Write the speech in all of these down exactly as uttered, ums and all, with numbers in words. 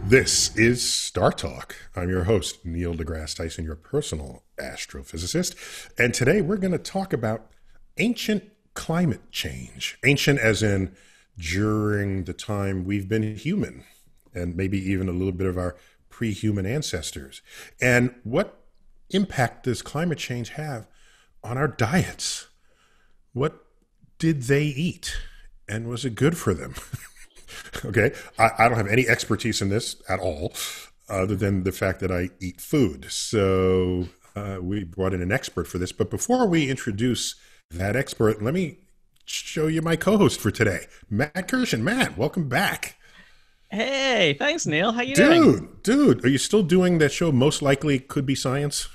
This is StarTalk. I'm your host, Neil deGrasse Tyson, your personal astrophysicist. And today we're going to talk about ancient climate change. Ancient as in during the time we've been human, and maybe even a little bit of our pre-human ancestors. And what impact does climate change have on our diets? What did they eat? And was it good for them? Okay, I, I don't have any expertise in this at all, other than the fact that I eat food. So uh, we brought in an expert for this. But before we introduce that expert, let me show you my co-host for today, Matt Kirshen. Matt, welcome back. Hey, thanks, Neil. How you dude, doing? Dude, dude, are you still doing that show, Most Likely Could Be Science?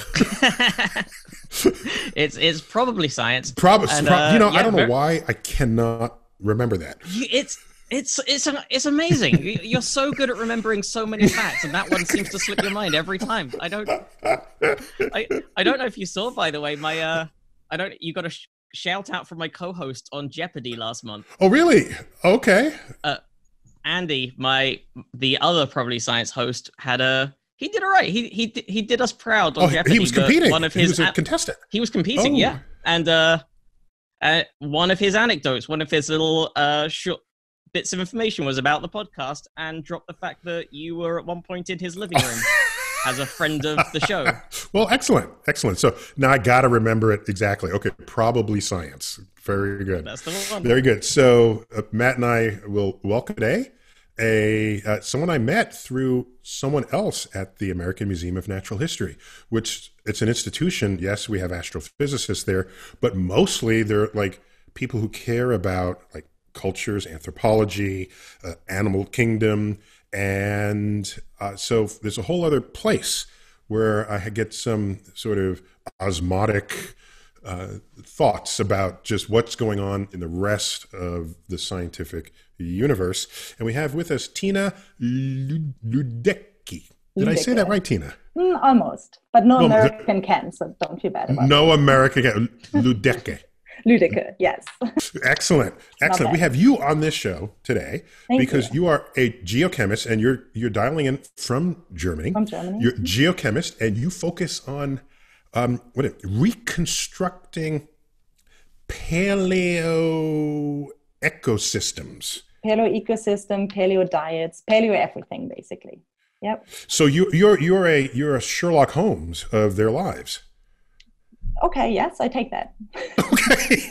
it's it's probably science. Probably, and, pro- uh, you know, yeah, I don't know very, why I cannot remember that. It's it's it's it's amazing. You're so good at remembering so many facts, and that one seems to slip your mind every time. I don't, I I don't know if you saw, by the way, my uh, I don't. You got a sh- shout out from my co-host on Jeopardy last month. Oh, really? Okay. Uh, Andy, my the other Probably Science host, had a. He did all right. He he he did us proud on oh, Jeopardy. He was competing. One of his he was a an- contestant. He was competing, oh. yeah. And uh, uh, one of his anecdotes, one of his little uh short bits of information was about the podcast, and dropped the fact that you were at one point in his living room as a friend of the show. Well, excellent, excellent. So now I got to remember it exactly. Okay, Probably Science. Very good. That's the one. Very good. So uh, Matt and I will welcome today a uh, someone I met through someone else at the American Museum of Natural History, which it's an institution. Yes, we have astrophysicists there, but mostly they're like people who care about like cultures, anthropology, uh, animal kingdom, and uh, so there's a whole other place where I get some sort of osmotic uh, thoughts about just what's going on in the rest of the scientific universe. And we have with us Tina Lüdecke. Did Lüdecke. I say that right, Tina? Mm, almost, but no well, American the, can, so don't feel bad about no it. No American can. Lüdecke. Lüdecke, yes. Excellent, excellent. We have you on this show today Thank because you. you are a geochemist, and you're you're dialing in from Germany. From Germany. You're a geochemist, and you focus on um, what is it, reconstructing paleo ecosystems. Paleo ecosystem, paleo diets, paleo everything, basically. Yep. So you you're you're a you're a Sherlock Holmes of their lives. Okay, yes, I take that. Okay.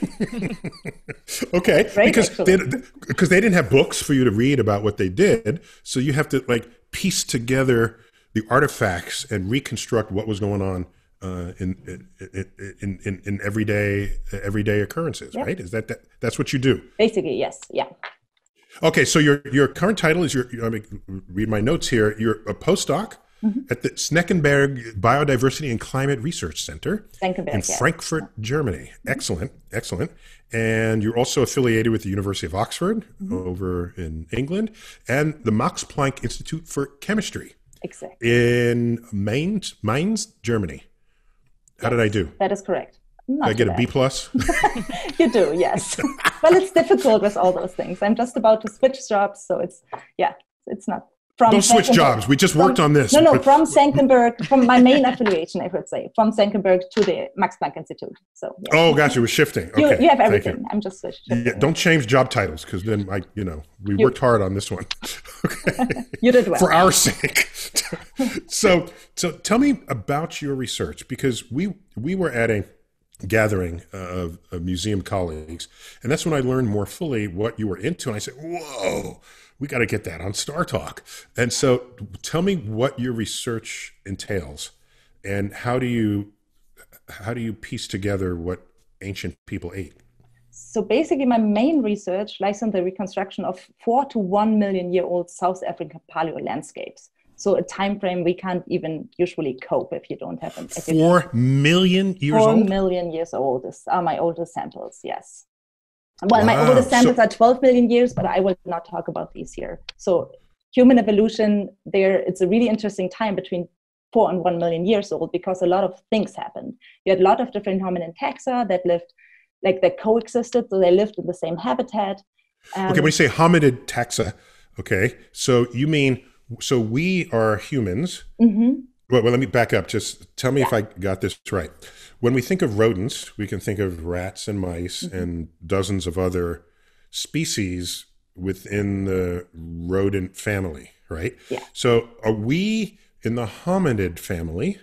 Okay, Great, because actually. they, because they didn't have books for you to read about what they did, so you have to like piece together the artifacts and reconstruct what was going on uh, in, in in in in everyday everyday occurrences, yep. Right? Is that, that that's what you do? Basically, yes. Yeah. Okay, so your your current title is your. I mean, read my notes here. You're a postdoc. Mm-hmm. At the Schneckenberg Biodiversity and Climate Research Center in yes. Frankfurt, Germany. Excellent, excellent. And you're also affiliated with the University of Oxford mm-hmm. over in England and the Max Planck Institute for Chemistry exactly. in Mainz, Mainz, Germany. How yes, did I do? That is correct. Not did I get bad. a B plus? You do, yes. Well, it's difficult with all those things. I'm just about to switch jobs, so it's, yeah, it's not. From Don't switch jobs. We just worked from, on this. No, no, from Senckenberg, from my main affiliation, I would say, from Senckenberg to the Max Planck Institute. So. Yeah. Oh, gotcha. We're shifting. Okay. You, you have everything. You. I'm just shifting. Yeah, don't change job titles because then I, you know, we you. worked hard on this one. Okay. You did well. For our sake. so, so tell me about your research because we we were at a gathering of, of museum colleagues, and that's when I learned more fully what you were into. And I said, "Whoa, we got to get that on StarTalk." And so, tell me what your research entails, and how do you how do you piece together what ancient people ate? So basically, my main research lies on the reconstruction of four to one million year old South African paleo landscapes. So a time frame we can't even usually cope if you don't have an. Four million years Four old? Four million years old is, are my oldest samples, yes. Well, wow. My oldest samples so, are twelve million years, but I will not talk about these here. So human evolution, there, it's a really interesting time between four and one million years old because a lot of things happened. You had a lot of different hominin taxa that lived, like that coexisted, so they lived in the same habitat. Um, okay, when you say hominid taxa, okay, so you mean so we are humans. Mm-hmm. Well, well, let me back up. Just tell me Yeah. if I got this right. When we think of rodents, we can think of rats and mice Mm-hmm. and dozens of other species within the rodent family, right? Yeah. So are we in the hominid family,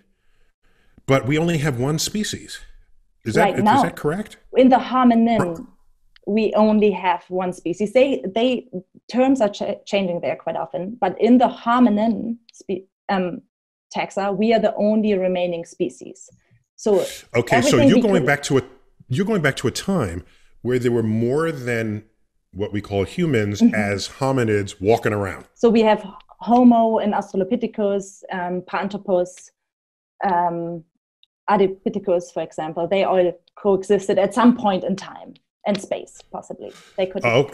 but we only have one species? Is that, Right is now. that correct? In the hominin, we only have one species. They they terms are ch- changing there quite often, but in the hominin spe- um, taxa, we are the only remaining species. So Okay, so everything you're we going could- back to a you're going back to a time where there were more than what we call humans Mhm. as hominids walking around. So we have Homo and Australopithecus, um, Paranthropus, um, Ardipithecus, for example. They all coexisted at some point in time and space, possibly. They could. Oh,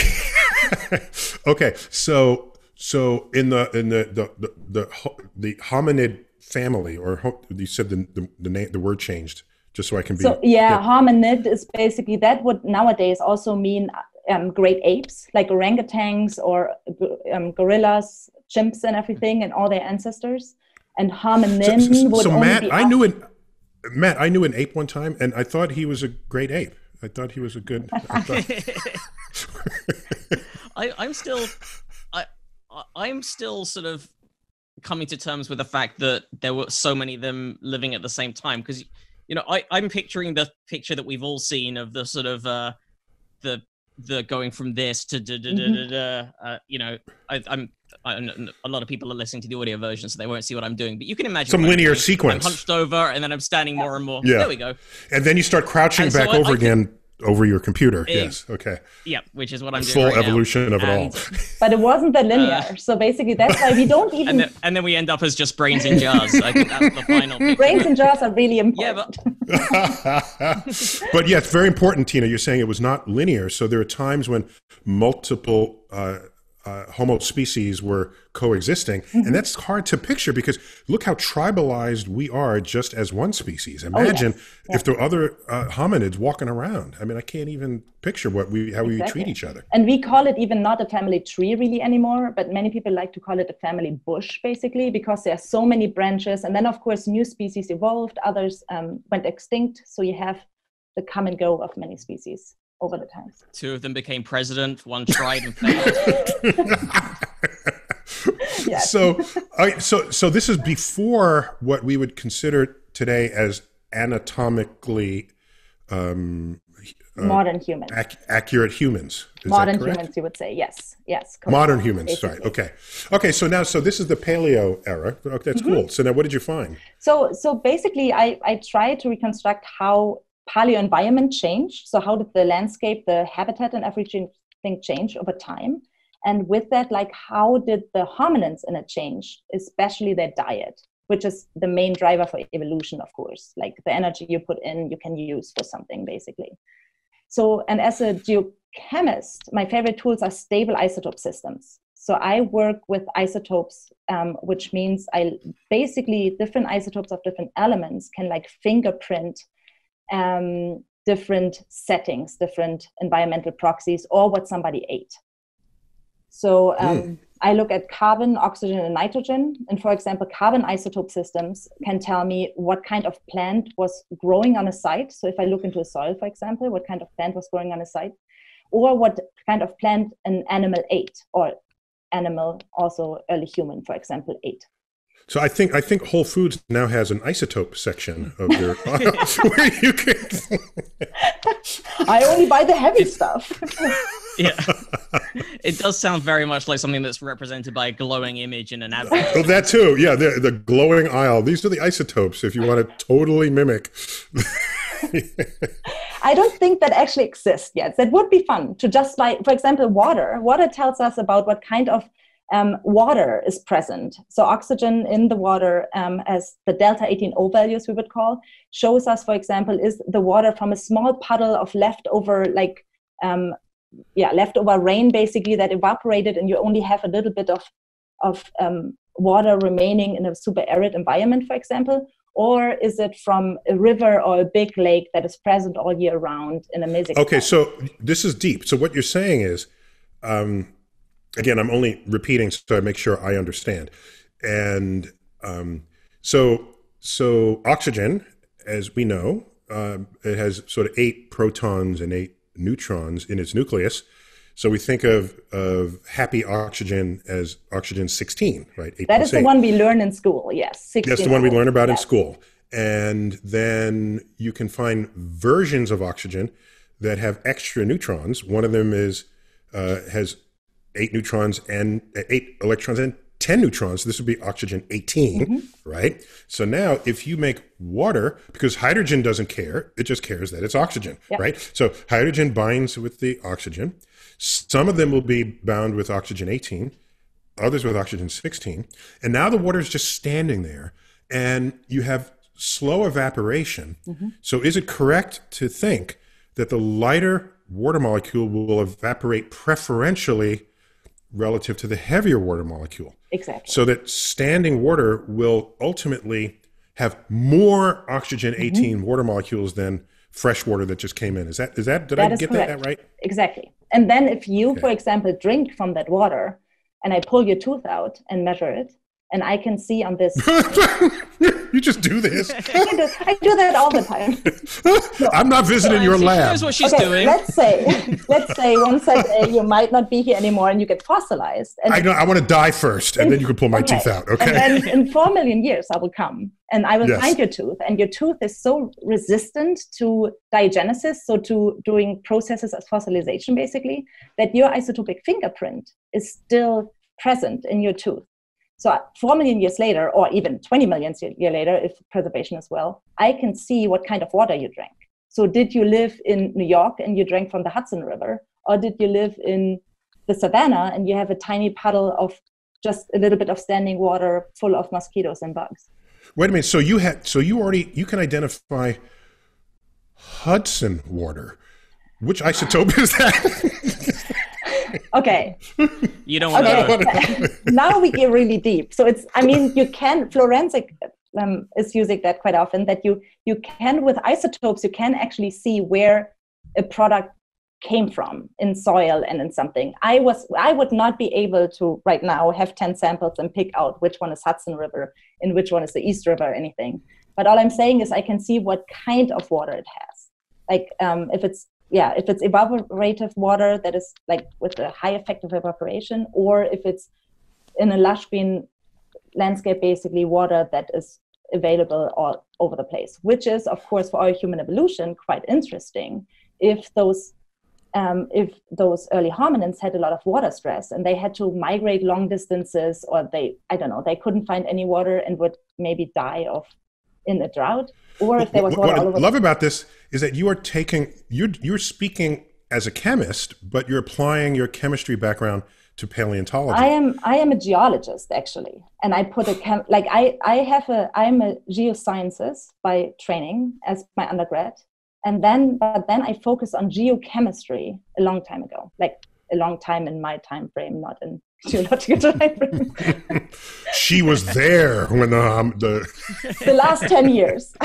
okay. Okay, so so in the in the the the, the, ho- the hominid family, or ho- you said the the, the name the word changed, just so I can be. So yeah, hominid is basically that would nowadays also mean um, great apes like orangutans or um, gorillas, chimps, and everything, and all their ancestors. And hominin So, so, would so only Matt, be. I knew an Matt, I knew an ape one time, and I thought he was a great ape. I thought he was a good. I thought, I, I'm still, I, I- I'm still sort of coming to terms with the fact that there were so many of them living at the same time. Because, you know, I, I'm picturing the picture that we've all seen of the sort of uh, the the going from this to da, da, da, da, da, uh, you know, I, I'm. I, a lot of people are listening to the audio version, so they won't see what I'm doing. But you can imagine Some what I'm linear doing. sequence. I'm hunched over, and then I'm standing more and more. Yeah. There we go. and then you start crouching And so back I- over I again over your computer. Ex- Yes. Okay. Yeah, which is what I'm doing Full right now. evolution of it all. And- But it wasn't that linear. so basically, that's why we don't even. and then, and then we end up as just brains in jars. I think that's the final picture. Brains and jaws are really Yeah, important. but But yeah, it's very important, Tina. You're saying it was not linear. So there are times when multiple uh, uh, Homo species were coexisting. Mm-hmm. And that's hard to picture because look how tribalized we are just as one species. Imagine Oh, yes. if there were other uh, hominids walking around. I mean, I can't even picture what we how we would Exactly. treat each other. And we call it even not a family tree really anymore, but many people like to call it a family bush, basically, because there are so many branches. And then, of course, new species evolved, others um, went extinct. So you have the come and go of many species over the times. two of them became president. One tried and failed. Yes. So, I so so this is before what we would consider today as anatomically um, Modern humans. ac- accurate humans. Is Modern that correct? humans, you would say. Yes. Yes. correct. Modern humans, Basically. right? Okay, okay. So now, so this is the paleo era. Okay, that's Mm-hmm. cool. So now, what did you find? So, so basically, I, I tried to reconstruct how paleo environment changed. So how did the landscape, the habitat and everything change over time? And with that, like how did the hominins in it change, especially their diet, which is the main driver for evolution, of course. Like the energy you put in, you can use for something, basically. So, and as a geochemist, my favorite tools are stable isotope systems. So I work with isotopes, um, which means I basically different isotopes of different elements can like fingerprint um, different settings, different environmental proxies, or what somebody ate. So um, Mm. I look at carbon, oxygen, and nitrogen. And for example, carbon isotope systems can tell me what kind of plant was growing on a site. So if I look into a soil, for example, what kind of plant was growing on a site, or what kind of plant an animal ate, or animal, also early human, for example, ate. So I think I think Whole Foods now has an isotope section of their where you can. I only buy the heavy stuff. Yeah. It does sound very much like something that's represented by a glowing image in an advert. Oh, that too. Yeah, the the glowing aisle. These are the isotopes. If you want to totally mimic. I don't think that actually exists yet. That would be fun to just buy, for example, water. Water tells us about what kind of um, water is present. So oxygen in the water, um, as the delta eighteen O values we would call, shows us, for example, is the water from a small puddle of leftover, like, um, yeah, leftover rain, basically, that evaporated, and you only have a little bit of, of um, water remaining in a super arid environment, for example. Or is it from a river or a big lake that is present all year round in a mesic? Okay, so this is deep. So what you're saying is, um, again, I'm only repeating so I make sure I understand. And um, so, so oxygen, as we know, uh, it has sort of eight protons and eight neutrons in its nucleus. So we think of, of happy oxygen as oxygen sixteen, right? That is the one we learn in school, yes. sixteen. That's the one we learn about yes. in school. And then you can find versions of oxygen that have extra neutrons. One of them is uh, has eight neutrons and uh, eight electrons and ten neutrons. This would be oxygen eighteen, mm-hmm. right? So now if you make water, because hydrogen doesn't care, it just cares that it's oxygen, yep. right? So hydrogen binds with the oxygen. Some of them will be bound with oxygen eighteen, others with oxygen sixteen. And now the water is just standing there and you have slow evaporation. Mm-hmm. So is it correct to think that the lighter water molecule will evaporate preferentially relative to the heavier water molecule? Exactly. So that standing water will ultimately have more oxygen eighteen mm-hmm. water molecules than fresh water that just came in. Is that, is that, did that I get correct. that right? Exactly. And then if you, okay. for example, drink from that water and I pull your tooth out and measure it, and I can see on this. You just do this. I, do, I do that all the time. No. I'm not visiting so, your she lab. knows what she's okay, doing. Let's say, let's say one day you might not be here anymore and you get fossilized. And I know. I want to die first, and in, then you can pull my okay. teeth out. Okay. And then in four million years, I will come and I will yes. find your tooth, and your tooth is so resistant to diagenesis, so to doing processes as fossilization, basically, that your isotopic fingerprint is still present in your tooth. So four million years later, or even twenty million years later, if preservation as well, I can see what kind of water you drank. So did you live in New York and you drank from the Hudson River? Or did you live in the savannah and you have a tiny puddle of just a little bit of standing water full of mosquitoes and bugs? Wait a minute. So you had, so you already, you can identify Hudson water. Which isotope is that? Okay. You don't want okay. to. Now we get really deep. So it's, I mean, you can, forensic um, is using that quite often, that you, you can, with isotopes, you can actually see where a product came from in soil and in something. I was, I would not be able to right now have ten samples and pick out which one is Hudson River and which one is the East River or anything. But all I'm saying is I can see what kind of water it has. Like um, if it's, yeah, if it's evaporative water that is like with a high effective evaporation, or if it's in a lush green landscape, basically water that is available all over the place, which is, of course, for our human evolution, quite interesting. If those um, if those early hominins had a lot of water stress and they had to migrate long distances, or they, I don't know, they couldn't find any water and would maybe die of in a drought, or if there was water what all over. What I love about this is that you are taking, you're, you're speaking as a chemist, but you're applying your chemistry background to paleontology. I am, I am a geologist actually. And I put a, chem, like I, I have a, I'm a geosciences by training as my undergrad. And then, but then I focused on geochemistry a long time ago, like a long time in my time frame, not in geological time frame. She was there when the um, the the last ten years.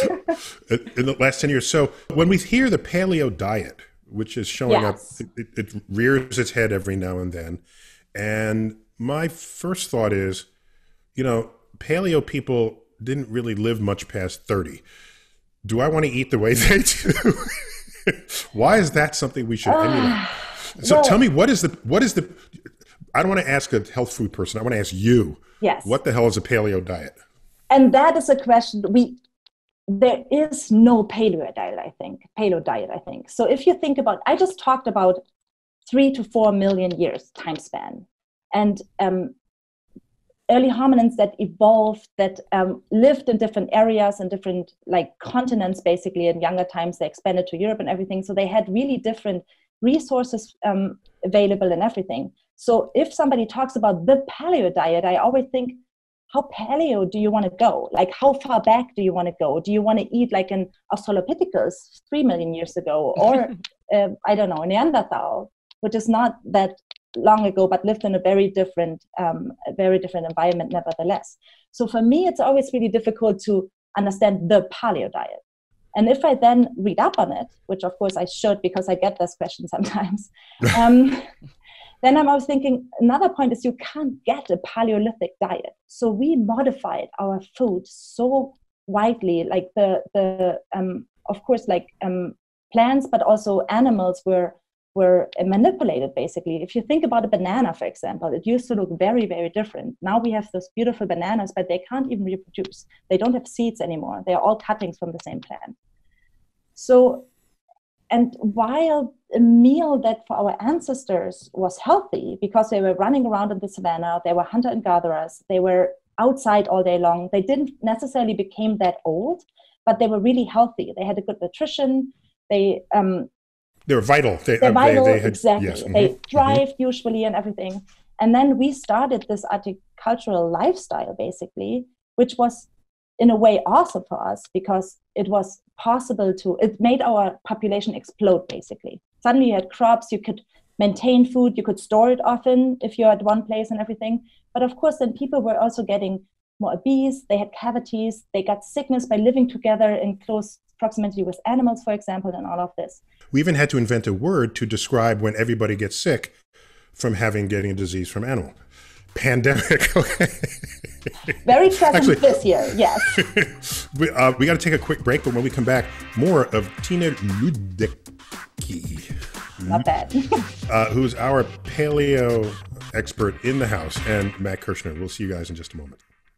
In the last ten years. So when we hear the paleo diet, which is showing yes. up, it, it rears its head every now and then. And my first thought is, you know, paleo people didn't really live much past thirty. Do I want to eat the way they do? Why is that something we should emulate? Uh, so well, tell me, what is the, what is the, I don't want to ask a health food person. I want to ask you, yes. What the hell is a paleo diet? And that is a question we, there is no paleo diet, I think, paleo diet, I think. So if you think about, I just talked about three to four million years time span. And um, early hominins that evolved, that um, lived in different areas and different like continents, basically. In younger times, they expanded to Europe and everything. So they had really different resources um, available and everything. So if somebody talks about the paleo diet, I always think, how paleo do you want to go? Like, how far back do you want to go? Do you want to eat like an Australopithecus three million years ago? Or, uh, I don't know, a Neanderthal, which is not that long ago, but lived in a very different, um, a very different environment nevertheless. So for me, it's always really difficult to understand the paleo diet. And if I then read up on it, which of course I should because I get this question sometimes, um, then I was thinking, another point is you can't get a Paleolithic diet. So we modified our food so widely, like the, the um, of course, like um, plants, but also animals were were manipulated, basically. If you think about a banana, for example, it used to look very, very different. Now we have those beautiful bananas, but they can't even reproduce. They don't have seeds anymore. They're all cuttings from the same plant. So, and while a meal that for our ancestors was healthy, because they were running around in the savannah, they were hunter and gatherers, they were outside all day long, they didn't necessarily become that old, but they were really healthy. They had a good nutrition. They, um, They were vital. They, They're uh, vital, they, they had, exactly. Yes. Mm-hmm. They thrived mm-hmm. usually and everything. And then we started this agricultural lifestyle, basically, which was in a way awesome for us because it was possible to, it made our population explode, basically. Suddenly you had crops, you could maintain food, you could store it often if you're at one place and everything. But of course, then people were also getting more obese, they had cavities, they got sickness by living together in close proximity with animals, for example, and all of this. We even had to invent a word to describe when everybody gets sick from having getting a disease from animal. Pandemic. Okay. Very present Actually, this year, yes. we uh, we got to take a quick break, but when we come back, more of Tina Lüdecke. Not bad. uh, who's our paleo expert in the house, and Matt Kirshen. We'll see you guys in just a moment.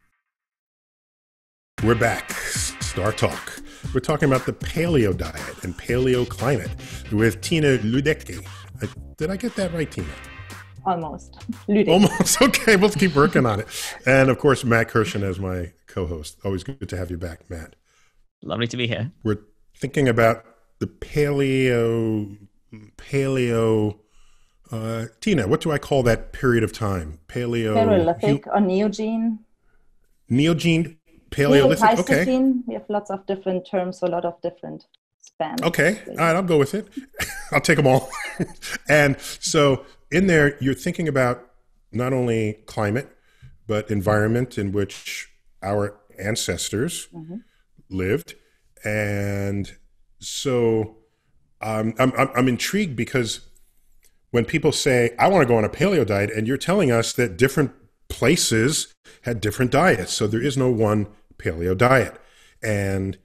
We're back. StarTalk. We're talking about the paleo diet and paleo climate with Tina Lüdecke. I, did I get that right, Tina? Almost. Lüdecke. Almost. Okay, we'll keep working on it. And of course, Matt Kirshen as my co-host. Always good to have you back, Matt. Lovely to be here. We're thinking about the paleo, paleo, uh, Tina, what do I call that period of time? Paleo. Paleolithic or Neogene. Neogene, Paleolithic, okay. We have lots of different terms for a lot of different spans. Okay, all right, I'll go with it. I'll take them all. And so in there, you're thinking about not only climate, but environment in which our ancestors mm-hmm. lived. And so um, I'm, I'm, I'm intrigued because when people say, I want to go on a paleo diet, and you're telling us that different places had different diets. So there is no one paleo diet. And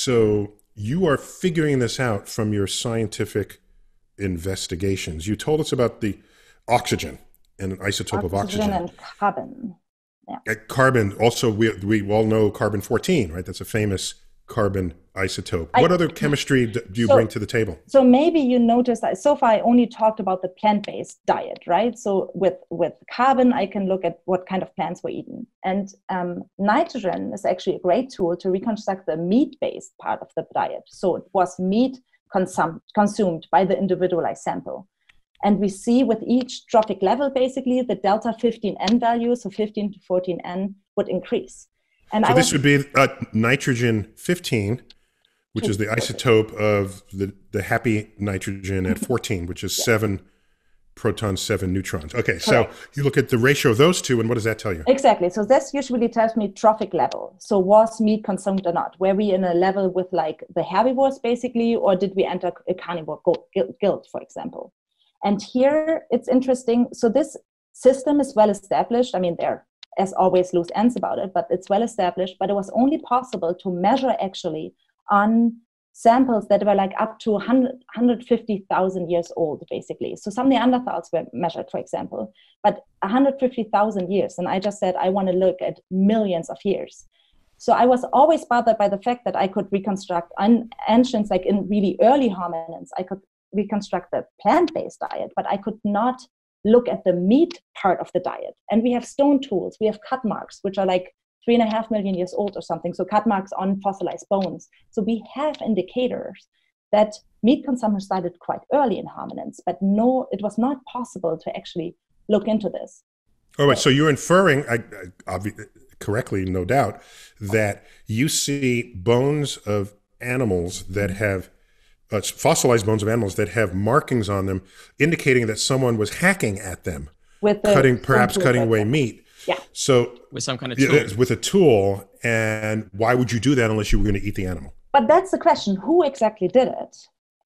so you are figuring this out from your scientific investigations. You told us about the oxygen and an isotope oxygen of oxygen. And carbon. Yeah. Carbon, also, we, we all know carbon fourteen, right? That's a famous carbon isotope. I, what other chemistry do you so, bring to the table? So maybe you noticed that so far I only talked about the plant-based diet, right? So with, with carbon, I can look at what kind of plants were eaten. And um, nitrogen is actually a great tool to reconstruct the meat-based part of the diet. So it was meat consum- consumed by the individualized sample. And we see with each trophic level, basically, the delta fifteen N value, so fifteen to fourteen N, would increase. And so I this was, would be uh, nitrogen fifteen, which is the isotope of the, the happy nitrogen at fourteen, which is yeah. seven protons, seven neutrons. Okay, correct. So you look at the ratio of those two, and what does that tell you? Exactly. So this usually tells me trophic level. So was meat consumed or not? Were we in a level with like the herbivores, basically, or did we enter a carnivore guild, for example? And here it's interesting. So this system is well established. I mean, there as always loose ends about it, but it's well established. But it was only possible to measure actually on samples that were like up to one hundred, one hundred fifty thousand years old, basically. So some Neanderthals were measured, for example, but one hundred fifty thousand years. And I just said, I want to look at millions of years. So I was always bothered by the fact that I could reconstruct un- ancients, like in really early hominins, I could reconstruct the plant-based diet, but I could not look at the meat part of the diet. And we have stone tools, we have cut marks, which are like three and a half million years old or something. So cut marks on fossilized bones. So we have indicators that meat consumption started quite early in hominins, but no, it was not possible to actually look into this. All right, so you're inferring, I, I, obvi- correctly, no doubt, that you see bones of animals that have Uh, fossilized bones of animals that have markings on them indicating that someone was hacking at them, with the, cutting, perhaps cutting away meat. Yeah. So with some kind of tool. Yeah, with a tool. And why would you do that unless you were going to eat the animal? But that's the question. Who exactly did it?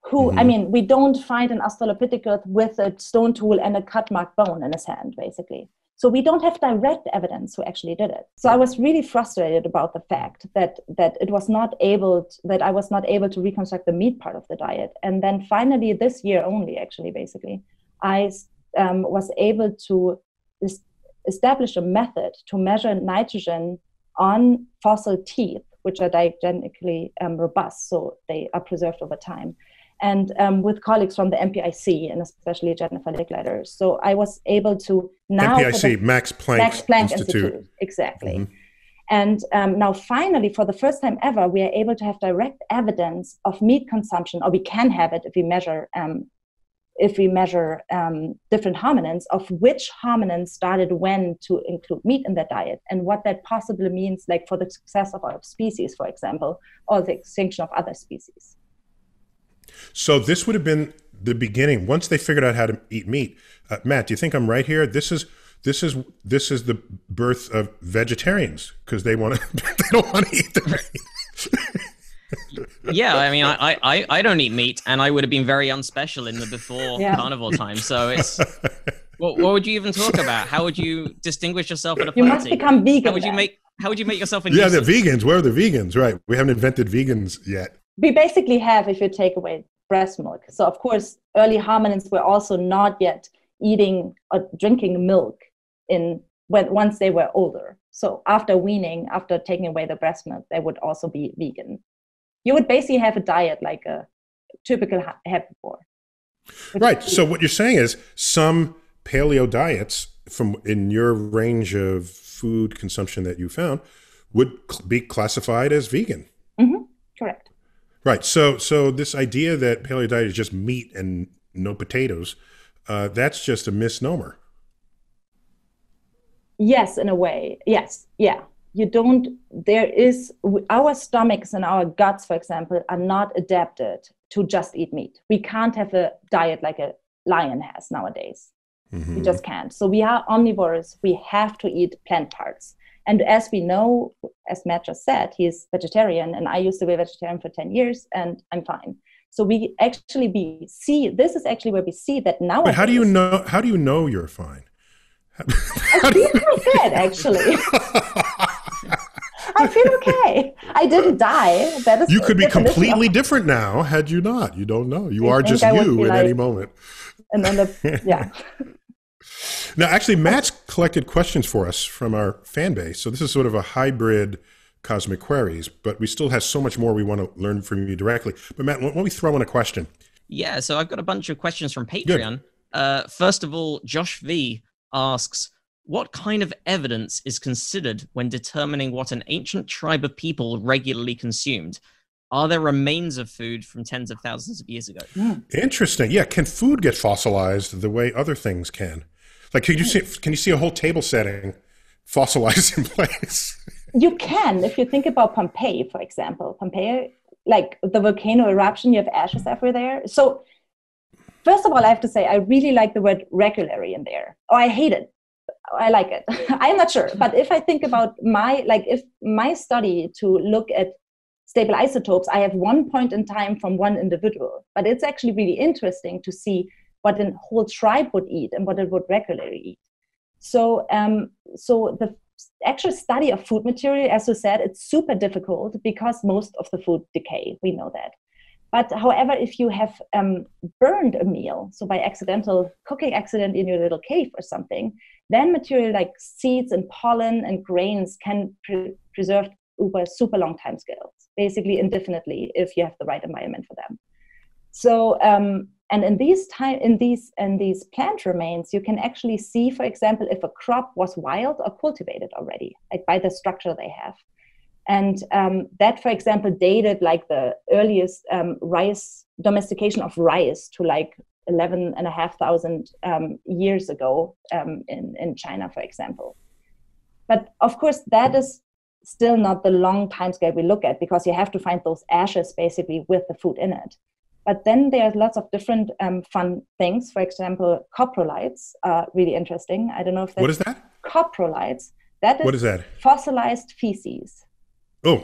who, Mm-hmm. I mean, we don't find an Australopithecus with a stone tool and a cut mark bone in his hand, basically. So we don't have direct evidence who actually did it. So I was really frustrated about the fact that that it was not able, to, that I was not able to reconstruct the meat part of the diet. And then finally this year only, actually, basically, I um, was able to es- establish a method to measure nitrogen on fossil teeth, which are diagenically um, robust, so they are preserved over time. And um, with colleagues from the M P I C, and especially Jennifer Licklider. So I was able to now... M P I C, Max Planck, Max Planck Institute. Institute. Exactly. Mm-hmm. And um, now finally, for the first time ever, we are able to have direct evidence of meat consumption, or we can have it if we measure um, if we measure um, different hominins, of which hominins started when to include meat in their diet, and what that possibly means, like for the success of our species, for example, or the extinction of other species. So this would have been the beginning. Once they figured out how to eat meat, uh, Matt, do you think I'm right here? This is this is this is the birth of vegetarians, because they want to they don't want to eat the meat. Yeah, I mean, I, I I don't eat meat, and I would have been very unspecial in the before Yeah. carnivore time. So it's what what would you even talk about? How would you distinguish yourself at a party? You must become vegan. How would you then. make How would you make yourself a Yeah, the nuisance? vegans. Where are the vegans? Right. We haven't invented vegans yet. We basically have, if you take away breast milk. So of course, early hominins were also not yet eating or drinking milk in when once they were older. So after weaning, after taking away the breast milk, they would also be vegan. You would basically have a diet like a typical ha- herbivore. Right. So what you're saying is some paleo diets from in your range of food consumption that you found would cl- be classified as vegan. Mm-hmm. Correct. Right. So so this idea that paleo diet is just meat and no potatoes, uh, that's just a misnomer. Yes, in a way. Yes. Yeah. You don't, there is, our stomachs and our guts, for example, are not adapted to just eat meat. We can't have a diet like a lion has nowadays. Mm-hmm. We just can't. So we are omnivores. We have to eat plant parts. And as we know, as Matt just said, he's vegetarian, and I used to be vegetarian for ten years, and I'm fine. So we actually be see, this is actually where we see that now. But how do you know, how do you know you're fine? I feel quite good, actually. I feel okay. I didn't die. That is You could be definition completely of- different now had you not. You don't know. You I are think just I would you be at like- any moment. And then the, yeah. Now, actually, Matt's collected questions for us from our fan base. So this is sort of a hybrid Cosmic Queries, but we still have so much more we want to learn from you directly. But Matt, why don't we throw in a question? Yeah, so I've got a bunch of questions from Patreon. Uh, first of all, Josh V asks, what kind of evidence is considered when determining what an ancient tribe of people regularly consumed? Are there remains of food from tens of thousands of years ago? Interesting. Yeah, can food get fossilized the way other things can? Like, can you see? Can you see a whole table setting fossilized in place? You can, if you think about Pompeii, for example. Pompeii, like the volcano eruption, you have ashes everywhere. So first of all, I have to say, I really like the word regularly in there. Oh, I hate it. I like it. I'm not sure. But if I think about my, like if my study to look at stable isotopes, I have one point in time from one individual. But it's actually really interesting to see what a whole tribe would eat and what it would regularly eat. So, um, so the actual study of food material, as you said, it's super difficult because most of the food decay. We know that. But however, if you have um, burned a meal, so by accidental cooking accident in your little cave or something, then material like seeds and pollen and grains can pre- preserve over super long time scales, basically indefinitely, if you have the right environment for them. So, um, and in these time, in these in these plant remains, you can actually see, for example, if a crop was wild or cultivated already, like by the structure they have. And um, that, for example, dated like the earliest um, rice, domestication of rice to like eleven and a half thousand um, years ago um, in, in China, for example. But of course, that is still not the long time scale we look at, because you have to find those ashes basically with the food in it. But then there's lots of different um, fun things. For example, coprolites are really interesting. I don't know if that's... What is that? Coprolites. That is What is that? fossilized feces. Oh,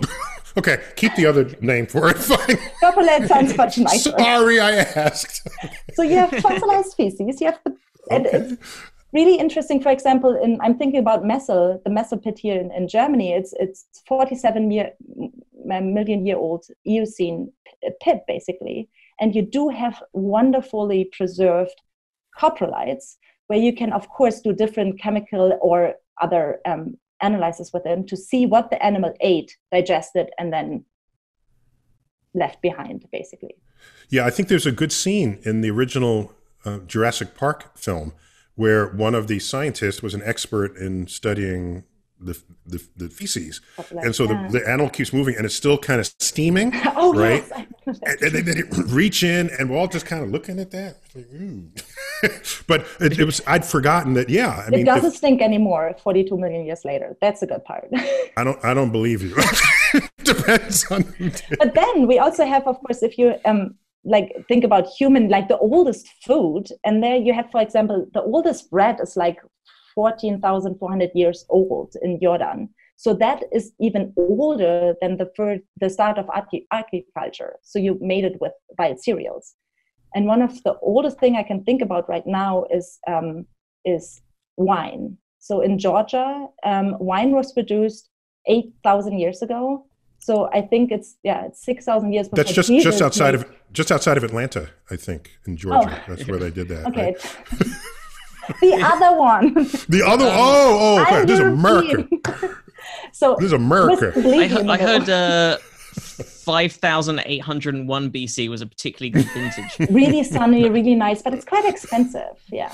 Okay, keep the other name for it. Fine. Coprolite sounds much nicer. Sorry, I asked. So you have fossilized feces. You have the, and Okay. it's really interesting. For example, in I'm thinking about Messel, the Messel pit here in, in Germany. It's it's forty-seven year, million year old Eocene pit basically, and you do have wonderfully preserved coprolites where you can, of course, do different chemical or other um, analysis with them to see what the animal ate, digested, and then left behind, basically. Yeah, I think there's a good scene in the original uh, Jurassic Park film where one of the scientists was an expert in studying the the, the feces, Like and so the, that. the animal keeps moving and it's still kind of steaming, Oh, right? yes, I know that. And, and then they reach in, and we're all just kind of looking at that. It's like, ooh. But it, it was I'd forgotten that. Yeah, I It mean, doesn't if- stink anymore forty-two million years later. That's a good part. I don't I don't believe you. Depends on. Who did. But then we also have, of course, if you um, like think about human, like the oldest food, and there you have, for example, the oldest bread is like fourteen thousand four hundred years old in Jordan. So that is even older than the first, the start of agri- agriculture. So you made it with by cereals. And one of the oldest thing I can think about right now is um, is wine. So in Georgia, um, wine was produced eight thousand years ago. So I think it's yeah, it's six thousand years before That's just Jesus just outside made- of just outside of Atlanta, I think, in Georgia. Oh. That's where they did that. Okay. Right? The other one. The other oh oh okay. I'm This is America. European. So This is America. I, completely he- in the I middle. heard uh, five thousand eight hundred one B C was a particularly good vintage. Really sunny, really nice, but it's quite expensive. Yeah.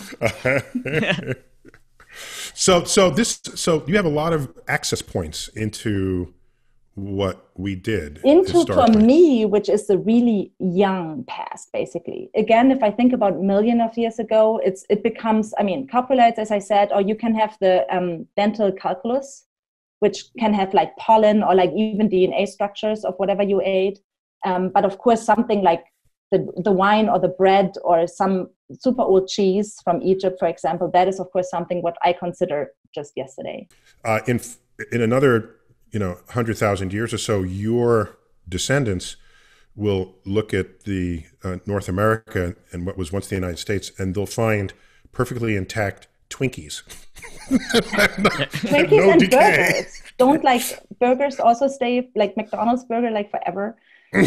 So so this so you have a lot of access points into what we did Into for historically. me, which is the really young past, basically. Again, if I think about million of years ago, it's it becomes, I mean, coprolites, as I said, or you can have the um, dental calculus, which can have like pollen or like even D N A structures of whatever you ate. Um, but of course, something like the, the wine or the bread or some super old cheese from Egypt, for example, that is, of course, something what I consider just yesterday. Uh, in in another you know hundred thousand years or so, your descendants will look at the uh, North America and what was once the United States, and they'll find perfectly intact Twinkies. Twinkies No and decay. burgers. Don't like burgers also stay like McDonald's burger like forever?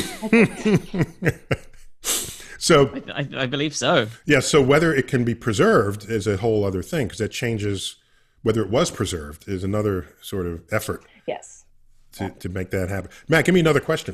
So I, I believe so. yeah, so whether it can be preserved is a whole other thing, because that changes whether it was preserved is another sort of effort Yes. to, to make that happen. Matt, give me another question.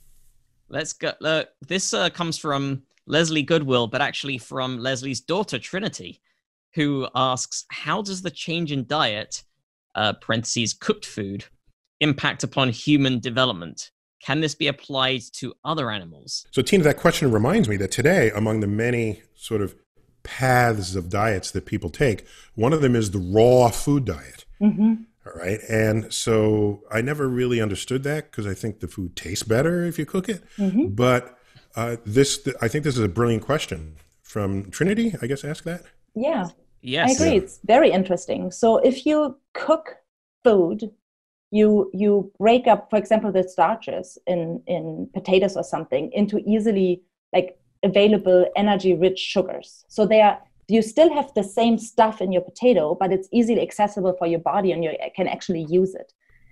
Let's go. Uh, this uh, comes from Leslie Goodwill, but actually from Leslie's daughter, Trinity, who asks, how does the change in diet, uh, parentheses, cooked food, impact upon human development? Can this be applied to other animals? So, Tina, that question reminds me that today, among the many sort of paths of diets that people take, one of them is the raw food diet. Mm-hmm. All right. And so I never really understood that, because I think the food tastes better if you cook it. Mm-hmm. But uh, this, I think this is a brilliant question from Trinity. I guess ask that. Yeah, Yes. I agree. Yeah. It's very interesting. So if you cook food, you you break up, for example, the starches in, in potatoes or something into easily like available energy-rich sugars. So they are you still have the same stuff in your potato, but it's easily accessible for your body and you can actually use it.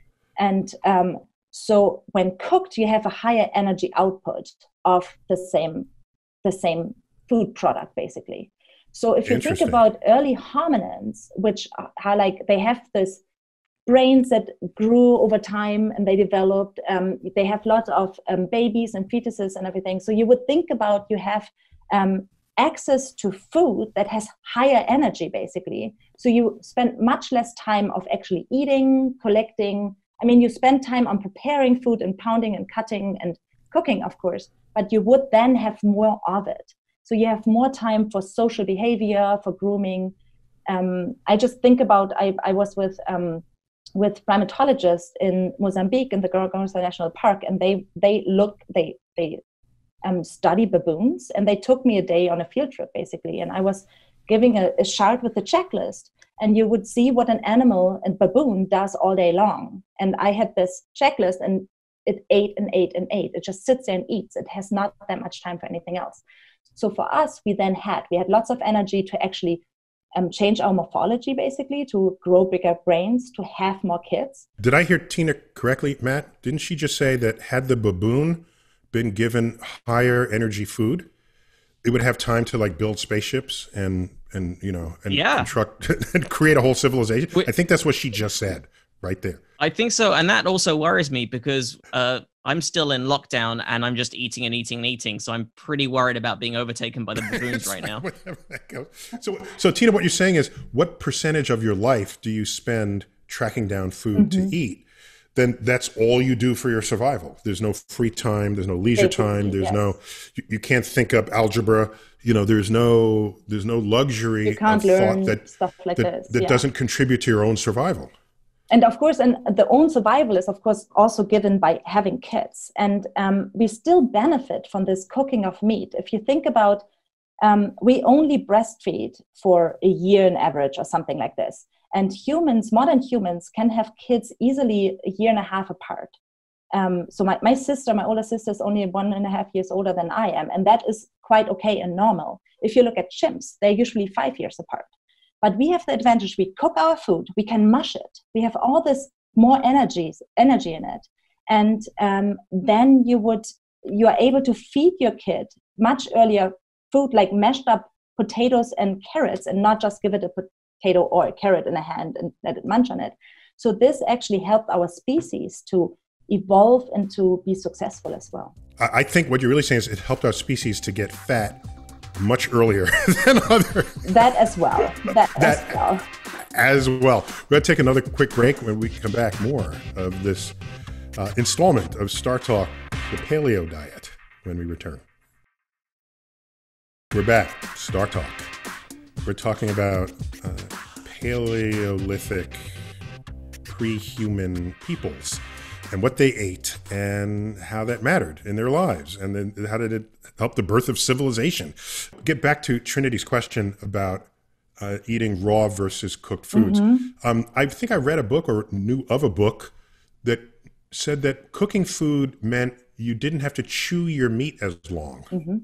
And um, so when cooked, you have a higher energy output of the same the same food product, basically. So if you think Interesting. about early hominins, which are like, they have this brains that grew over time and they developed, um, they have lots of um, babies and fetuses and everything. So you would think about you have um, access to food that has higher energy, basically. So you spend much less time of actually eating, collecting. I mean, you spend time on preparing food and pounding and cutting and cooking, of course, but you would then have more of it. So you have more time for social behavior, for grooming. Um, I just think about, I, I was with um, with primatologists in Mozambique in the Gorongosa National Park, and they they look, they they um, study baboons, and they took me a day on a field trip, basically, and I was giving a, a chart with a checklist, and you would see what an animal, a baboon, does all day long. And I had this checklist, and it ate and ate and ate. It just sits there and eats. It has not that much time for anything else. So for us, we then had, we had lots of energy to actually um, change our morphology, basically, to grow bigger brains, to have more kids. Did I hear Tina correctly, Matt? Didn't she just say that had the baboon been given higher energy food, it would have time to like build spaceships and, and you know, and yeah. construct and create a whole civilization? Wait. I think that's what she just said right there. I think so. And that also worries me because uh, I'm still in lockdown and I'm just eating and eating and eating. So I'm pretty worried about being overtaken by the baboons right now. So, so Tina, what you're saying is, what percentage of your life do you spend tracking down food mm-hmm. to eat? Then that's all you do for your survival. There's no free time. There's no leisure Basically, time. There's yes. no, you, you can't think up algebra. You know, there's no, there's no luxury you can't of learn thought that, stuff like that, this. that yeah. doesn't contribute to your own survival. And of course, and the own survival is, of course, also given by having kids. And um, we still benefit from this cooking of meat. If you think about, um, we only breastfeed for a year on average or something like this. And humans, modern humans, can have kids easily a year and a half apart. Um, so my, my sister, my older sister, is only one and a half years older than I am. And that is quite okay and normal. If you look at chimps, they're usually five years apart. But we have the advantage, we cook our food, we can mush it. We have all this more energies, energy in it. And um, then you would, you are able to feed your kid much earlier food like mashed up potatoes and carrots, and not just give it a potato or a carrot in a hand and let it munch on it. So this actually helped our species to evolve and to be successful as well. I think what you're really saying is it helped our species to get fat much earlier than other. That as well. That, that as well. As well. We're going to take another quick break. When we come back, more of this uh, installment of StarTalk, the Paleo Diet, when we return. We're back. StarTalk. We're talking about uh, Paleolithic pre-human peoples and what they ate and how that mattered in their lives. And then how did it help the birth of civilization? Get back to Trinity's question about uh, eating raw versus cooked foods. Mm-hmm. Um, I think I read a book or knew of a book that said that cooking food meant you didn't have to chew your meat as long. Mm-hmm.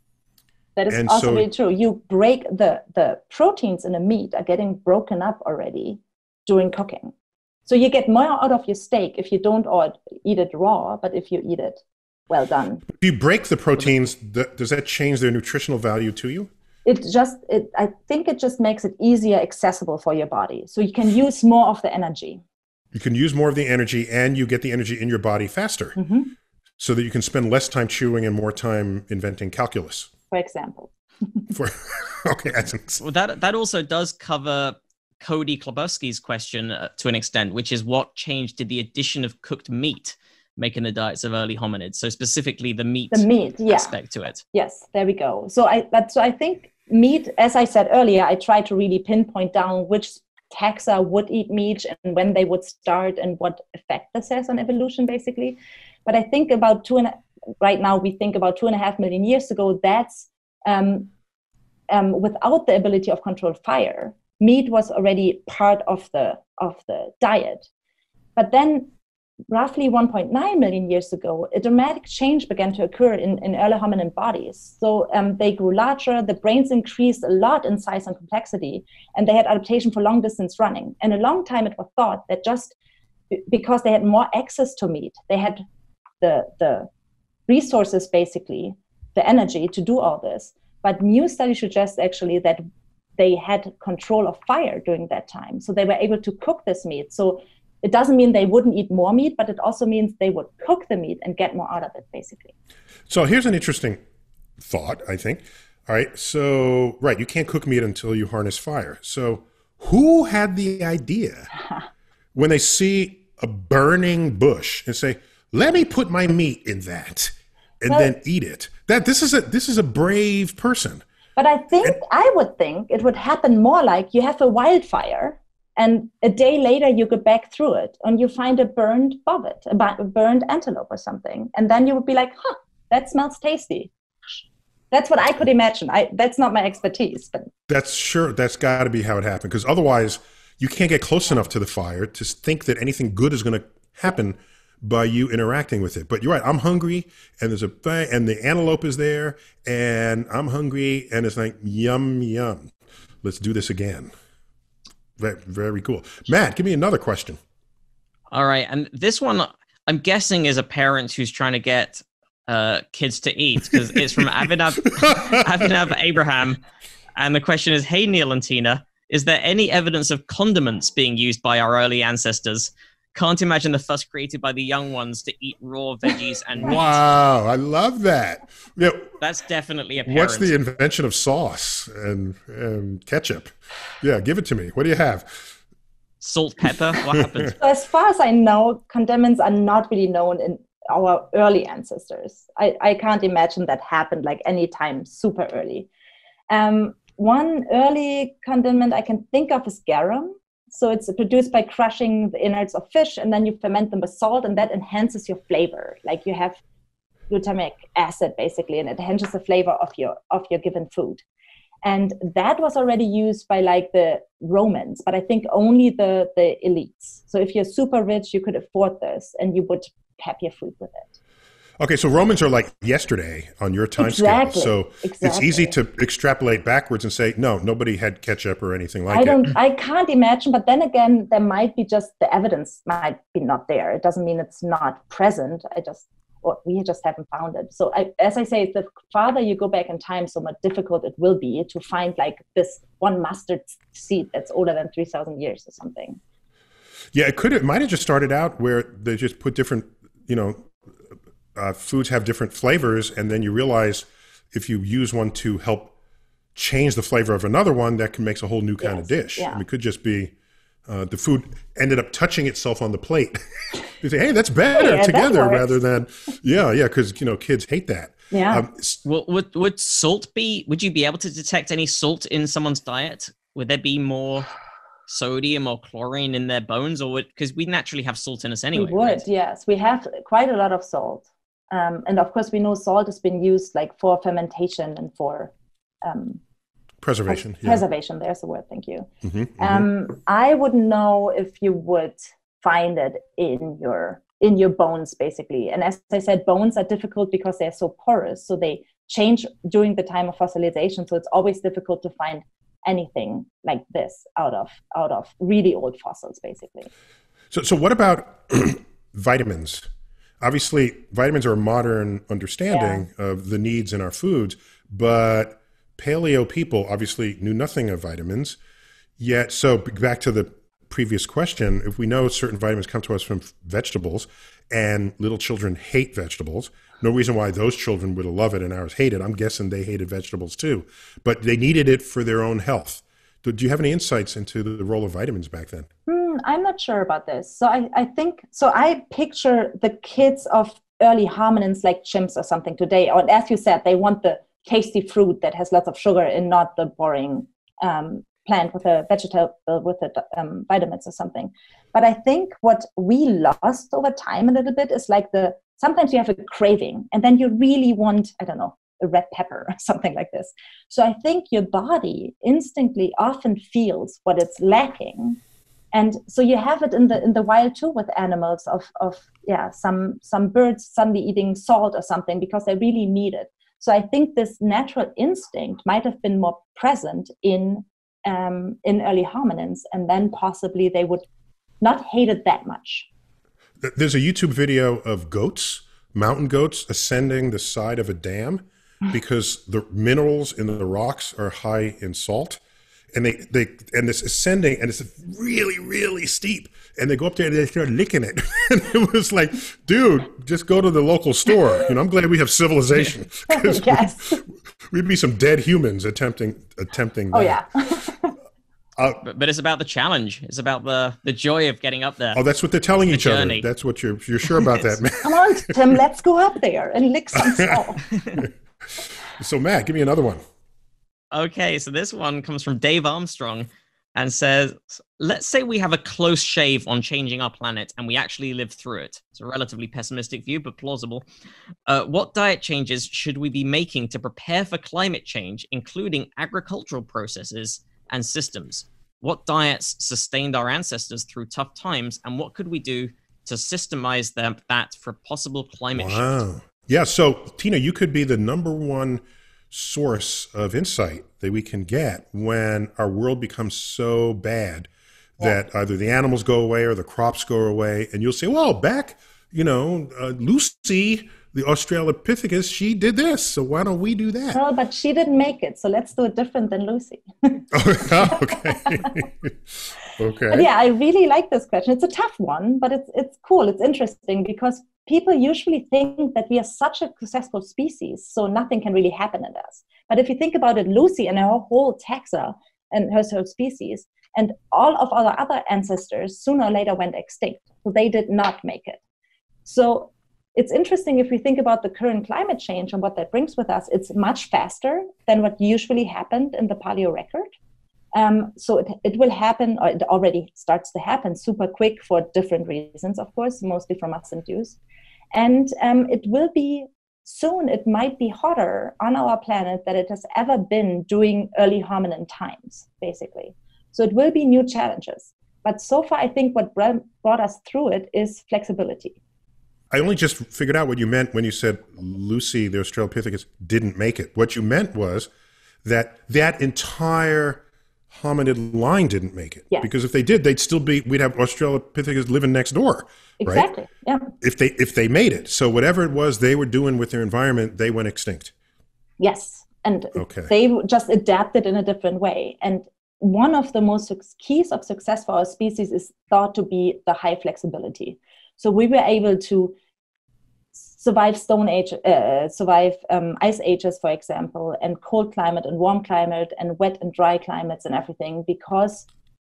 That is and also so, very true. You break the, the proteins in the meat are getting broken up already during cooking. So you get more out of your steak if you don't or eat it raw, but if you eat it well done. If you break the proteins, th- does that change their nutritional value to you? It just, it, I think it just makes it easier accessible for your body. So you can use more of the energy. You can use more of the energy and you get the energy in your body faster mm-hmm. so that you can spend less time chewing and more time inventing calculus. For example. For, okay. That's well, that, that also does cover Cody Klobuski's question uh, to an extent, which is what change did the addition of cooked meat make in the diets of early hominids? So specifically the meat, the meat yeah. aspect to it. Yes, there we go. So I, but, so I think meat, as I said earlier, I try to really pinpoint down which taxa would eat meat and when they would start and what effect this has on evolution, basically. But I think about two and a, right now we think about two and a half million years ago, that's um, um, without the ability of controlled fire. Meat was already part of the of the diet. But then roughly one point nine million years ago, a dramatic change began to occur in, in early hominin bodies. So um, they grew larger, the brains increased a lot in size and complexity, and they had adaptation for long distance running. And a long time it was thought that just because they had more access to meat, they had the, the resources, basically, the energy to do all this. But new studies suggest actually that they had control of fire during that time. So they were able to cook this meat. So it doesn't mean they wouldn't eat more meat, but it also means they would cook the meat and get more out of it, basically. So here's an interesting thought, I think. All right, so, right, you can't cook meat until you harness fire. So who had the idea when they see a burning bush and say, let me put my meat in that and well, then eat it? That this is a this is a brave person. But I think, and, I would think it would happen more like you have a wildfire and a day later you go back through it and you find a burned bovet, a burned antelope or something. And then you would be like, huh, that smells tasty. That's what I could imagine. I, that's not my expertise. But that's sure, that's got to be how it happened. Because otherwise you can't get close enough to the fire to think that anything good is going to happen by you interacting with it. But you're right. I'm hungry, and there's a thing, and the antelope is there, and I'm hungry, and it's like yum yum. Let's do this again. Very, very cool. Matt, give me another question. All right, and this one I'm guessing is a parent who's trying to get uh, kids to eat, because it's from Avinav, Avinav Abraham, and the question is: Hey Neil and Tina, is there any evidence of condiments being used by our early ancestors? Can't imagine the fuss created by the young ones to eat raw veggies and meat. Wow, I love that. Yeah, that's definitely a parent. What's the invention of sauce and, and ketchup? Yeah, give it to me. What do you have? Salt, pepper. What happened? So as far as I know, condiments are not really known in our early ancestors. I, I can't imagine that happened like any time super early. Um, one early condiment I can think of is garum. So it's produced by crushing the innards of fish, and then you ferment them with salt, and that enhances your flavor. Like you have glutamic acid basically, and it enhances the flavor of your of your given food. And that was already used by like the Romans, but I think only the the elites. So if you're super rich, you could afford this, and you would pep your food with it. Okay, so Romans are like yesterday on your time exactly, scale. So exactly. It's easy to extrapolate backwards and say, no, nobody had ketchup or anything like I don't, it. I can't imagine, but then again, there might be just the evidence might be not there. It doesn't mean it's not present. I just, or we just haven't found it. So I, as I say, the farther you go back in time, so much difficult it will be to find like this one mustard seed that's older than three thousand years or something. Yeah, it could, it might have just started out where they just put different, you know, Uh, foods have different flavors, and then you realize if you use one to help change the flavor of another one, that can makes a whole new kind yes, of dish. Yeah. I mean, it could just be uh, the food ended up touching itself on the plate. You say, hey, that's better yeah, together that rather than, yeah, yeah, because, you know, kids hate that. Yeah. Um, well, would, would salt be, would you be able to detect any salt in someone's diet? Would there be more sodium or chlorine in their bones, or would, because we naturally have salt in us anyway? We would, right? yes. We have quite a lot of salt. Um, and of course, we know salt has been used like for fermentation and for um, preservation. Pres- yeah. Preservation, there's the word, thank you. Mm-hmm, mm-hmm. Um, I wouldn't know if you would find it in your in your bones, basically. And as I said, bones are difficult because they're so porous, so they change during the time of fossilization. So it's always difficult to find anything like this out of out of really old fossils, basically. So, so what about vitamins? Obviously, vitamins are a modern understanding yeah. of the needs in our foods, but paleo people obviously knew nothing of vitamins. Yet, so back to the previous question, if we know certain vitamins come to us from vegetables and little children hate vegetables, no reason why those children would love it and ours hate it. I'm guessing they hated vegetables too, but they needed it for their own health. Do you have any insights into the role of vitamins back then? Hmm, I'm not sure about this. So I, I think, so I picture the kids of early hominins like chimps or something today, or as you said, they want the tasty fruit that has lots of sugar and not the boring um, plant with a vegetable with the um, vitamins or something. But I think what we lost over time a little bit is like the, sometimes you have a craving and then you really want, I don't know, a red pepper or something like this. So I think your body instinctively often feels what it's lacking. And so you have it in the in the wild too with animals of, of yeah, some some birds suddenly eating salt or something because they really need it. So I think this natural instinct might have been more present in um, in early hominins, and then possibly they would not hate it that much. There's a YouTube video of goats, mountain goats, ascending the side of a dam because the minerals in the rocks are high in salt. And they, they and it's ascending, and it's really, really steep. And they go up there and they start licking it. And it was like, dude, just go to the local store. You know, I'm glad we have civilization. Yes. we, we'd be some dead humans attempting attempting that. Oh, yeah. uh, but, but it's about the challenge. It's about the, the joy of getting up there. Oh, that's what they're telling it's each the other. journey. That's what you're you're sure about that, man. Come on, Tim, let's go up there and lick some salt. So, Matt, give me another one. Okay, so this one comes from Dave Armstrong and says, let's say we have a close shave on changing our planet and we actually live through it. It's a relatively pessimistic view, but plausible. Uh, what diet changes should we be making to prepare for climate change, including agricultural processes and systems? What diets sustained our ancestors through tough times, and what could we do to systemize them, that for possible climate wow. shift. Yeah, so Tina, you could be the number one source of insight that we can get when our world becomes so bad that yeah. either the animals go away or the crops go away, and you'll say, well, back, you know, uh, Lucy, the Australopithecus, she did this, so why don't we do that? No, but she didn't make it, so let's do it different than Lucy. Oh, okay. Okay. But yeah, I really like this question. It's a tough one, but it's it's cool. It's interesting because people usually think that we are such a successful species, so nothing can really happen in us. But if you think about it, Lucy and her whole taxa and her whole species and all of our other ancestors sooner or later went extinct. So they did not make it. So it's interesting if we think about the current climate change and what that brings with us, it's much faster than what usually happened in the paleo record. Um, so it, it will happen, or it already starts to happen super quick for different reasons, of course, mostly from us induced. And um, it will be soon, it might be hotter on our planet than it has ever been during early hominin times, basically. So it will be new challenges. But so far, I think what brought us through it is flexibility. I only just figured out what you meant when you said Lucy, the Australopithecus, didn't make it. What you meant was that that entire hominid line didn't make it. Yes. Because if they did, they'd still be, we'd have Australopithecus living next door. Exactly. Right? Yeah. If they if they made it. So whatever it was they were doing with their environment, they went extinct. Yes. And okay. they just adapted in a different way. And one of the most keys of success for our species is thought to be the high flexibility. So we were able to survive stone age, uh, survive um, ice ages, for example, and cold climate and warm climate and wet and dry climates and everything, because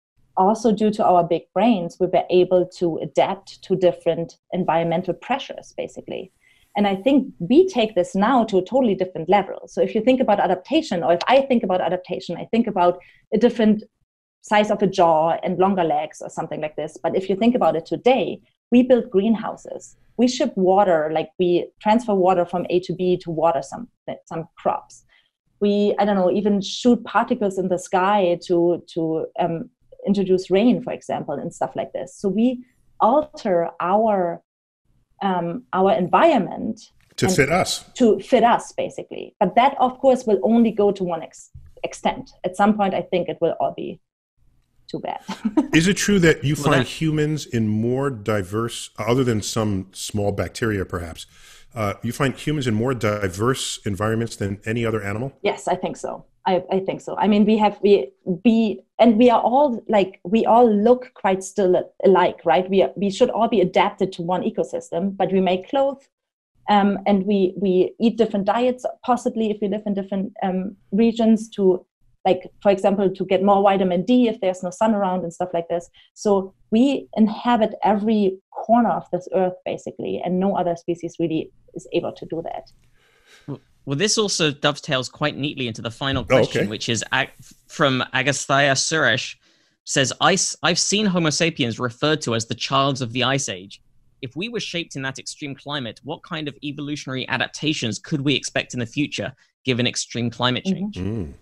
also due to our big brains, we were able to adapt to different environmental pressures, basically. And I think we take this now to a totally different level. So if you think about adaptation, or if I think about adaptation, I think about a different size of a jaw and longer legs or something like this. But if you think about it today, we build greenhouses. We ship water, like we transfer water from A to B to water some some crops. We, I don't know, even shoot particles in the sky to, to um, introduce rain, for example, and stuff like this. So we alter our um, our environment to fit us. To fit us, basically. But that, of course, will only go to one ex- extent. At some point, I think it will all be too bad. Is it true that you well, find that... humans in more diverse, other than some small bacteria perhaps, uh, you find humans in more diverse environments than any other animal? Yes, I think so. I, I think so. I mean, we have, we, we, and we are all like, we all look quite still alike, right? We are, we should all be adapted to one ecosystem, but we make clothes um, and we, we eat different diets, possibly if we live in different um, regions to, like, for example, to get more vitamin D if there's no sun around and stuff like this. So we inhabit every corner of this earth, basically, and no other species really is able to do that. Well, this also dovetails quite neatly into the final question, oh, okay. which is from Agastya Suresh, says, I've seen Homo sapiens referred to as the childs of the Ice Age. If we were shaped in that extreme climate, what kind of evolutionary adaptations could we expect in the future, given extreme climate change? Mm-hmm. Mm.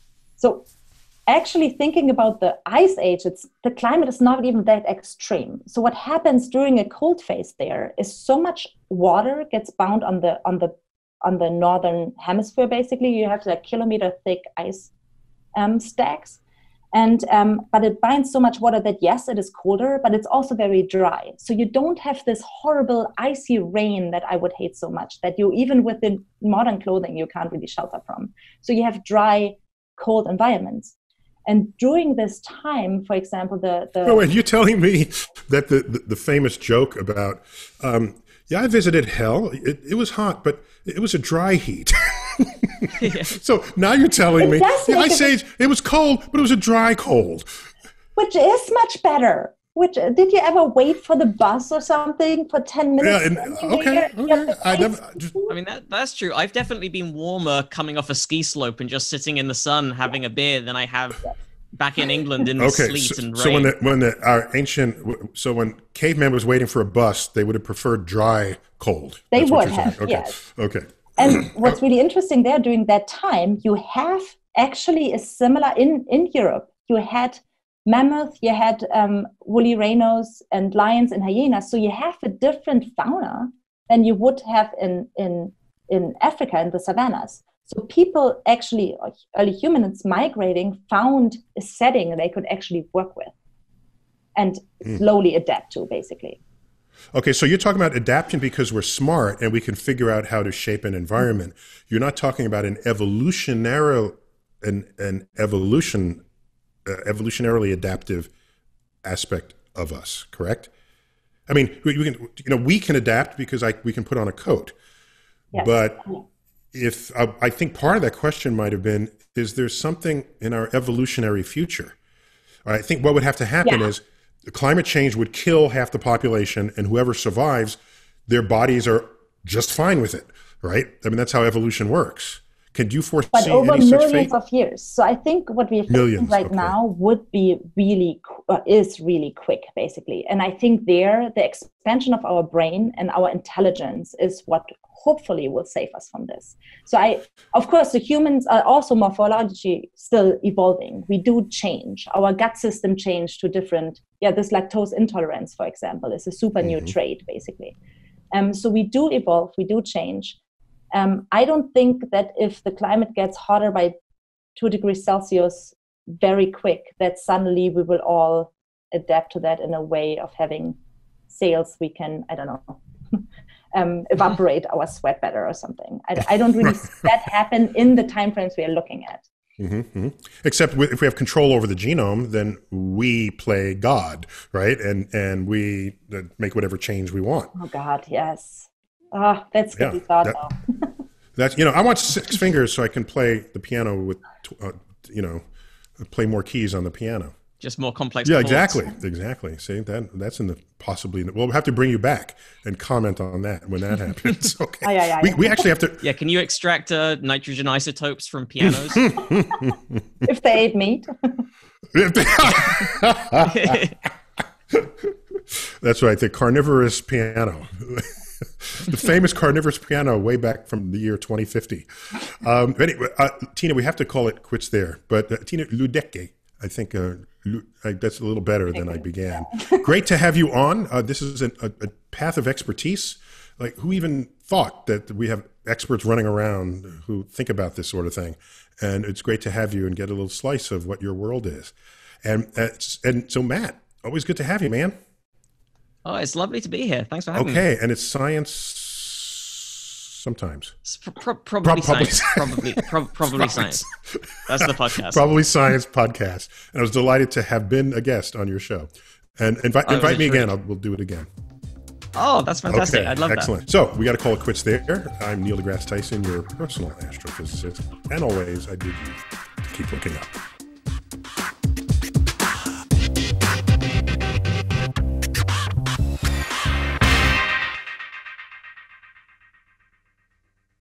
So actually thinking about the Ice Age, it's, the climate is not even that extreme. So what happens during a cold phase there is so much water gets bound on the on the on the northern hemisphere. Basically, you have like kilometer thick ice um, stacks, and um, but it binds so much water that yes, it is colder, but it's also very dry. So you don't have this horrible icy rain that I would hate so much, that you even with the modern clothing you can't really shelter from. So you have dry, cold environments. And during this time, for example, the... the oh, and you're telling me that the, the, the famous joke about, um, yeah, I visited hell. It, it was hot, but it was a dry heat. yeah. So now you're telling it me the Ice Age, it was cold, but it was a dry cold. Which is much better. Which did you ever wait for the bus or something for ten minutes? Yeah, and, okay, okay. I, never, just... I mean, that that's true. I've definitely been warmer coming off a ski slope and just sitting in the sun having a beer than I have back in England in the okay, sleet so, and rain. So when the, when the, our ancient, so when caveman was waiting for a bus, they would have preferred dry cold. They That's would have, okay. yes. Okay. And what's really interesting there during that time, you have actually a similar, in, in Europe, you had mammoth, you had um, woolly rhinos and lions and hyenas. So you have a different fauna than you would have in, in, in Africa, in the savannas. So people actually, early humans migrating, found a setting they could actually work with and mm. slowly adapt to, basically. Okay, so you're talking about adaptation because we're smart and we can figure out how to shape an environment. You're not talking about an evolutionary, an, an evolution, uh, evolutionarily adaptive aspect of us, correct? I mean, we, we can, you know, we can adapt because I we can put on a coat, yes. but if uh, I think part of that question might have been, is there something in our evolutionary future? I think what would have to happen yeah. is climate change would kill half the population, and whoever survives, their bodies are just fine with it, right? I mean, that's how evolution works. Can you foresee but over any such millions fate? of years? So I think what we're facing right okay. now would be really, uh, is really quick, basically. And I think there, the expansion of our brain and our intelligence is what hopefully will save us from this. So I, of course, the humans are also morphologically still evolving. We do change. Our gut system changed to different, yeah, this lactose intolerance, for example, is a super mm-hmm. new trait, basically. Um, so we do evolve, we do change. Um, I don't think that if the climate gets hotter by two degrees Celsius very quick, that suddenly we will all adapt to that in a way of having sails we can, I don't know, um, evaporate our sweat better or something. I, I don't really see that happen in the timeframes we are looking at. Mm-hmm, mm-hmm. Except if we have control over the genome, then we play God, right? And and we make whatever change we want. Oh God, yes. Oh, that's good. Yeah, We thought that, of. That's, you know, I want six fingers so I can play the piano with, uh, you know, play more keys on the piano. Just more complex. Yeah, chords. exactly, exactly. See, that that's in the possibly. We'll have to bring you back and comment on that when that happens. Okay. Oh, yeah, yeah, we yeah. we actually have to. Yeah, can you extract uh, nitrogen isotopes from pianos? If they ate meat. That's right, the carnivorous piano. The famous carnivorous piano way back from the year twenty fifty. Um, anyway, uh, Tina, we have to call it quits there. But uh, Tina Lüdecke, I think uh, I, that's a little better than I began. Great to have you on. Uh, this is an, a, a path of expertise. Like, who even thought that we have experts running around who think about this sort of thing? And it's great to have you and get a little slice of what your world is. And uh, and so, Matt, always good to have you, man. Oh, it's lovely to be here. Thanks for having okay, me. Okay, and it's science sometimes. It's pro- pro- probably, Pro- probably science. Probably, pro- probably science. That's the podcast. Probably Science podcast. And I was delighted to have been a guest on your show. And invite oh, invite me again. I'll, we'll do it again. Oh, that's fantastic. Okay, I'd love excellent. that. So we got to call it quits there. I'm Neil deGrasse Tyson, your personal astrophysicist. And always, I bid you to keep looking up.